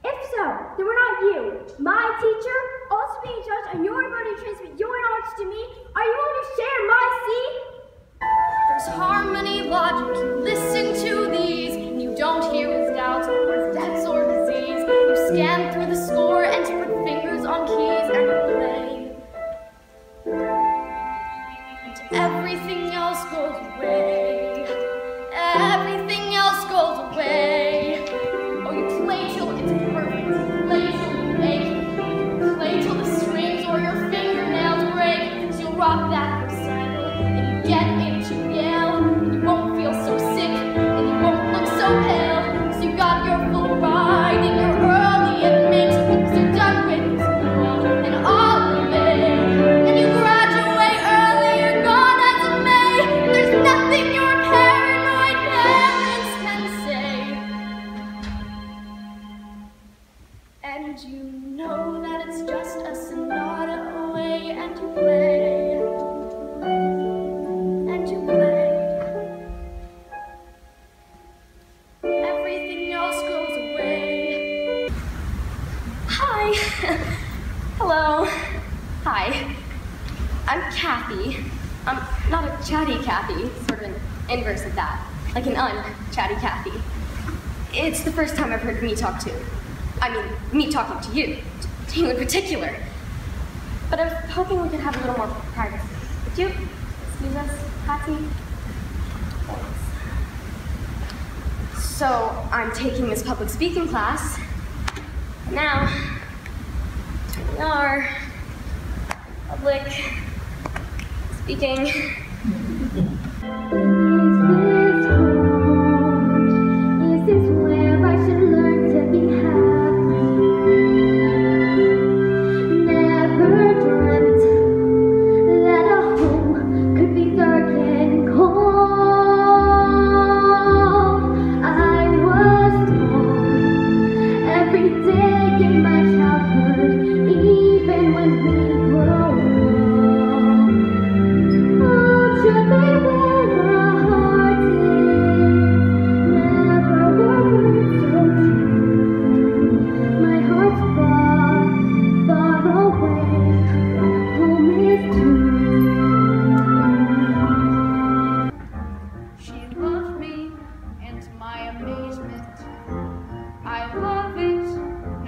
If so, then we're not you, my teacher, also being judged on your ability to transmit your knowledge to me. Are you willing to share my seed? There's harmony, logic, you listen to these, and you don't hear his doubts or his debts or disease. You scan through the score and you put fingers on keys and you play. And everything else goes away. Everything else goes away. Oh, you play till it's perfect. You play till you ache. You play till the strings or your fingernails break. So you'll rock that recital and you get into Yale. And you won't feel so sick and you won't look so pale. So you got your full ride and your early admit. So you're done with school and all of it. And you graduate early, you're gone as of May. There's nothing your paranoid parents can say. And you know that it's just a sonata away, and you play, and you play. Everything else goes away. Hi. Hello. Hi. I'm Kathy. I'm not a chatty Kathy, sort of an inverse of that, like an un-chatty Kathy. It's the first time I've heard me talk to. I mean, me talking to you in particular. But I was hoping we could have a little more privacy. Would you excuse us, Patty? Thanks. So, I'm taking this public speaking class. And now, here we are, public speaking. Is this where I should learn to be happy? Never dreamt that a home could be dark and cold. I was told every day in my childhood, even when we were old. Oh, should be where the heart is. Never were words so true. My heart's far, far away. Home is true. She loved me, and to my amazement, I love it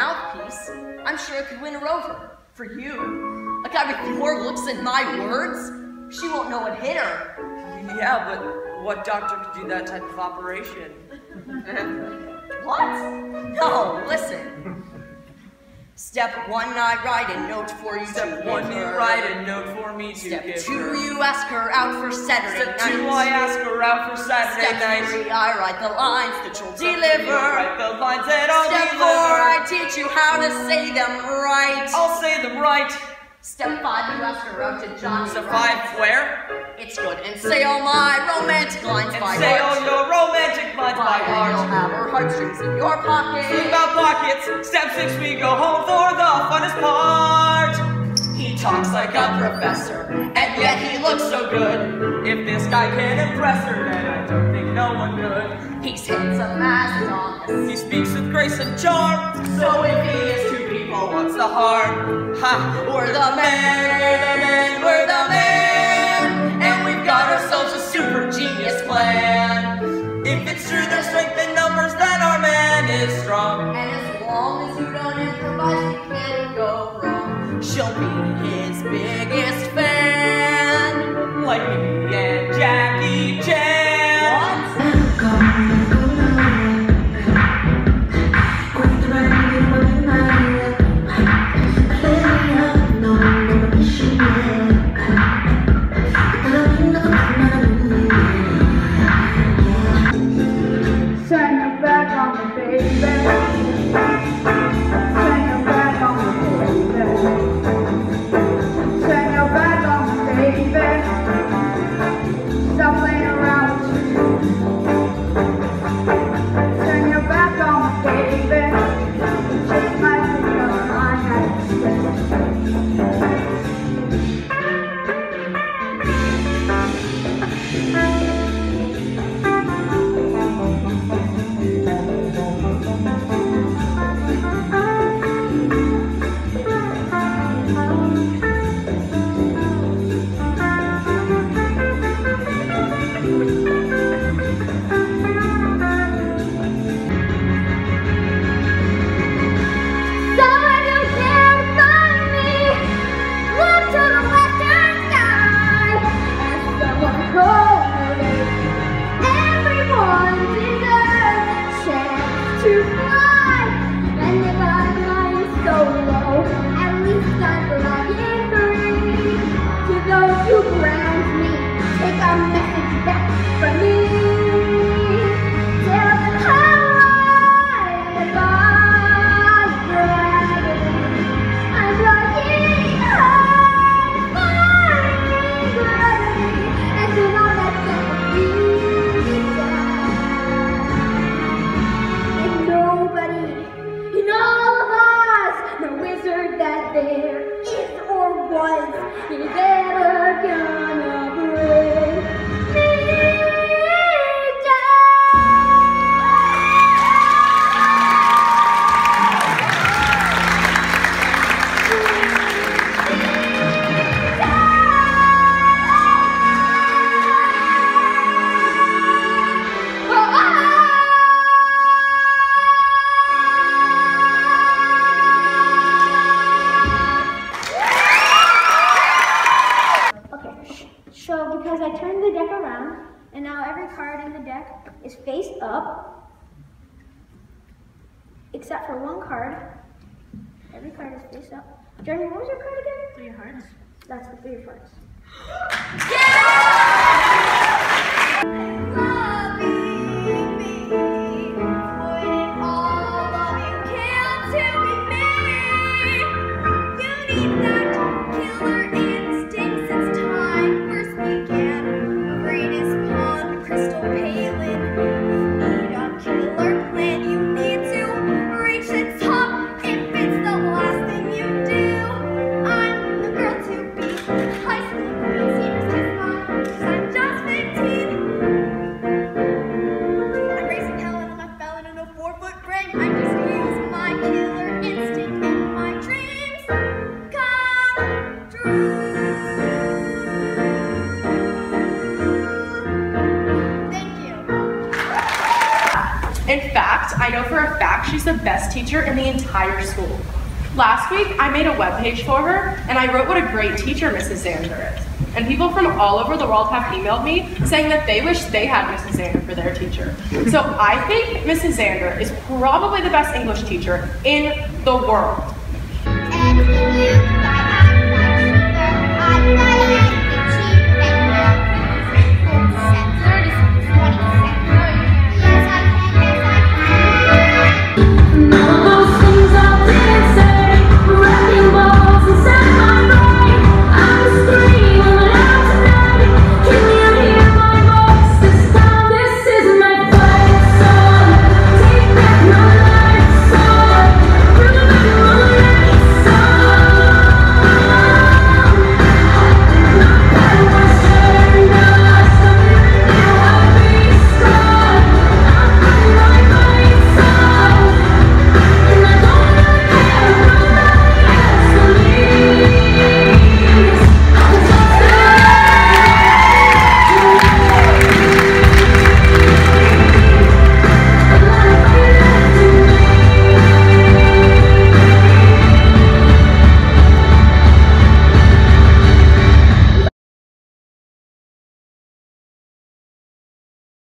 mouthpiece, I'm sure I could win her over. For you, a guy with your looks and my words, she won't know what hit her. Yeah, but what doctor could do that type of operation? What? No, listen. Step 1, I write a note for you. Step to 1, give you her. write a note for me to Step give 2, her. you ask her out for Saturday Step night. 2, I ask her out for Saturday Step night. 3, I write the lines that you'll Step 3, deliver. write the lines that I'll Step 4, deliver. I teach you how to say them right. I'll say them right. Step 5, you ask her out to Johnny. Step 5, where? It's good. And say all my romantic lines And by say all heart. your romantic lines by And you'll heart. have her heartstrings in your pocket. Think about pockets. Step 6, we go home for the funnest part. He talks like a professor, and yet he looks so good. If this guy can impress her, then I don't think no one could. He's handsome as Adonis. He speaks with grace and charm. So if he is two people, What's the harm? Ha! we're the men, we're the men, we're the men. And we've got ourselves a super genius plan. If it's true there's strength in numbers, then our man is strong. And as long as you don't improvise, you can't go wrong. She'll be his biggest fan. Like me and Jackie Chan. Turn your back on me, baby. Turn your back on me, baby. Turn your back on me, baby. Stop playing around with you. Turn your back on me, baby. Just might think of my Someone who can find me, look to the western sky, and someone told me everyone deserves a chance to fly. And if I'm flying solo, at least I'm flying free. To those who ground me, take a message back from me. Tell them how I am defying gravity. I'm flying high, defying gravity, and do not let them bring me down. And nobody in all of Oz, no wizard that there is or was, is ever gonna bring me down. Okay, so because I turned the deck around, and now every card in the deck is face up, except for one card. Every card is face up. Jeremy, what was your card again? 3 hearts. That's the 3 of hearts. I'm just 15. she's the best teacher in the entire school. Last week, I made a webpage for her, and I wrote what a great teacher Mrs. Zander is. And people from all over the world have emailed me saying that they wish they had Mrs. Zander for their teacher. So I think Mrs. Zander is probably the best English teacher in the world.